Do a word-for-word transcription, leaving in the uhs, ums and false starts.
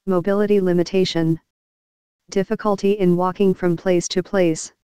Mobility limitation. Difficulty in walking from place to place.